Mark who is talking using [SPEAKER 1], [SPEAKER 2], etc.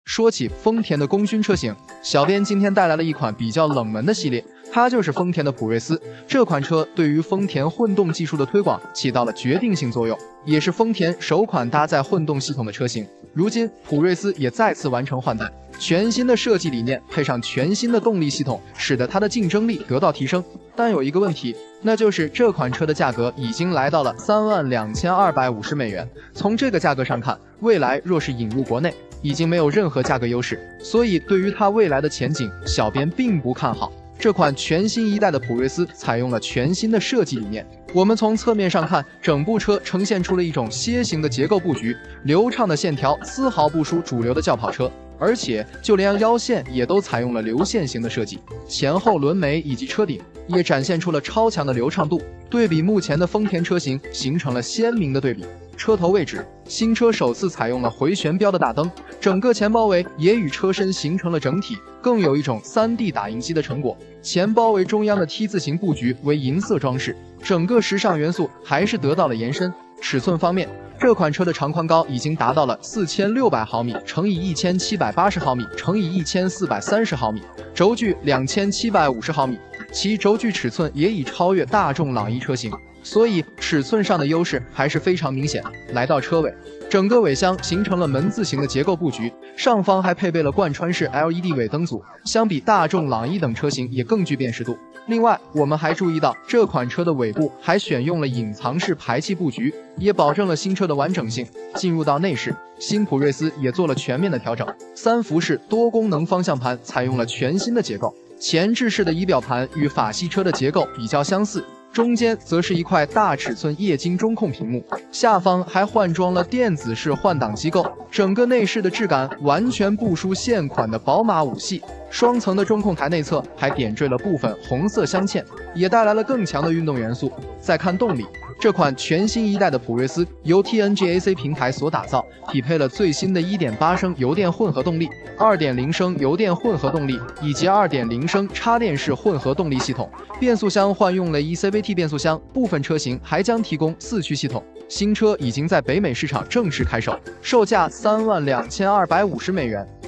[SPEAKER 1] 说起丰田的功勋车型，小编今天带来了一款比较冷门的系列，它就是丰田的普锐斯。这款车对于丰田混动技术的推广起到了决定性作用，也是丰田首款搭载混动系统的车型。如今，普锐斯也再次完成换代，全新的设计理念配上全新的动力系统，使得它的竞争力得到提升。但有一个问题，那就是这款车的价格已经来到了32250美元。从这个价格上看，未来若是引入国内，已经没有任何价格优势，所以对于它未来的前景，小编并不看好。这款全新一代的普锐斯采用了全新的设计理念。我们从侧面上看，整部车呈现出了一种楔形的结构布局，流畅的线条丝毫不输主流的轿跑车，而且就连腰线也都采用了流线型的设计，前后轮眉以及车顶也展现出了超强的流畅度，对比目前的丰田车型形成了鲜明的对比。车头位置，新车首次采用了回旋标的大灯，整个前包围也与车身形成了整体，更有一种 3D 打印机的成果。前包围中央的 T 字形布局为银色装饰，整个时尚元素还是得到了延伸。尺寸方面，这款车的长宽高已经达到了4600毫米乘以1780毫米乘以1430毫米，轴距2750毫米，其轴距尺寸也已超越大众朗逸车型，所以尺寸上的优势还是非常明显。来到车尾，整个尾箱形成了门字形的结构布局，上方还配备了贯穿式 LED 尾灯组，相比大众朗逸等车型也更具辨识度。另外，我们还注意到这款车的尾部还选用了隐藏式排气布局，也保证了新车的完整性。进入到内饰，新普锐斯也做了全面的调整，3辐式多功能方向盘采用了全新的结构，前置式的仪表盘与法系车的结构比较相似，中间则是一块大尺寸液晶中控屏幕，下方还换装了电子式换挡机构，整个内饰的质感完全不输现款的宝马5系。双层的中控台内侧还点缀了部分红色镶嵌，也带来了更强的运动元素。再看动力，这款全新一代的普锐斯由 TNGA-C 平台所打造，匹配了最新的 1.8 升油电混合动力、2.0 升油电混合动力以及 2.0 升插电式混合动力系统。变速箱换用了 eCVT 变速箱，部分车型还将提供4驱系统。新车已经在北美市场正式开售，售价32250美元。